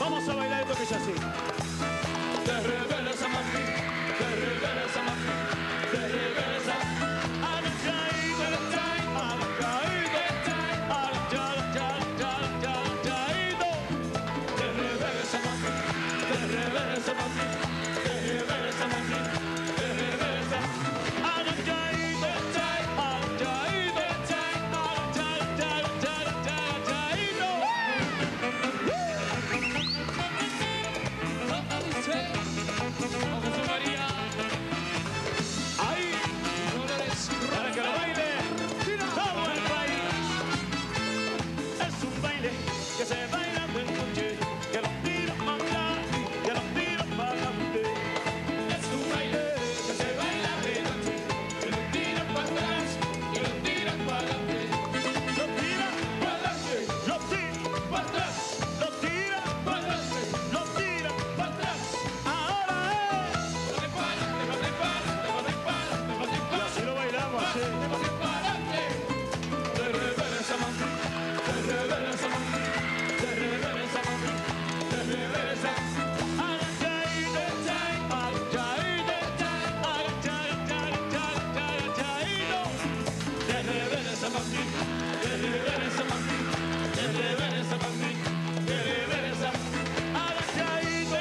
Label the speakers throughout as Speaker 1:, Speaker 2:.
Speaker 1: Vamos a bailar esto que es así.
Speaker 2: De reversa, mami, de reversa, mami, de reversa.
Speaker 1: Que se baila de noche, que los tiros para atrás, que los tiros para adelante.
Speaker 2: Es un baile que se baila de noche, que los tiros para atrás y los tiros para adelante.
Speaker 1: Los tira
Speaker 2: Para adelante,
Speaker 1: los tira
Speaker 2: para atrás,
Speaker 1: los tira
Speaker 2: para adelante,
Speaker 1: los tira
Speaker 2: para atrás.
Speaker 1: ahora
Speaker 2: Te para adelante, te para adelante, te para adelante, te para adelante, te para
Speaker 1: y así lo bailamos así.
Speaker 2: adelante, te para adelante. De reversa, mami, de reversa, mami, de reversa, mami, de reversa.
Speaker 1: Agachadito, agachadito,
Speaker 2: De reversa, mami, de reversa, mami, de reversa, mami, de reversa.
Speaker 1: agachadito,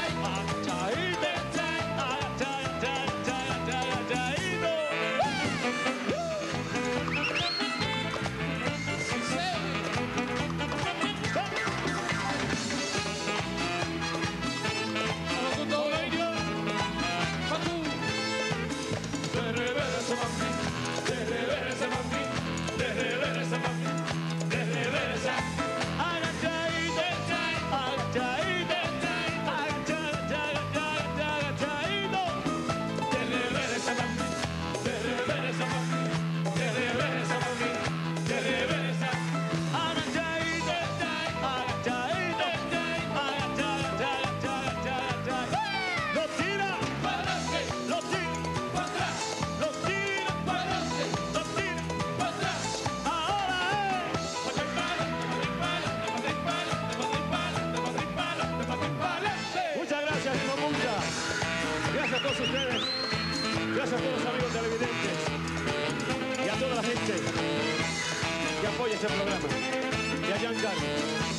Speaker 2: De reversa, mami, de reversa, mami, de reversa, mami, de reversa. De reversa, mami, de reversa, mami, de reversa, mami, de reversa.
Speaker 1: Los tira,
Speaker 2: Para adelante,
Speaker 1: los tira,
Speaker 2: para atrás,
Speaker 1: los tira,
Speaker 2: para adelante,
Speaker 1: los tira.
Speaker 2: para atrás.
Speaker 1: Ahora muchas gracias, Timo Punta. Gracias a todos ustedes. Gracias a todos los amigos televidentes. Y a toda la gente que apoya este programa. Y a Giancarlo.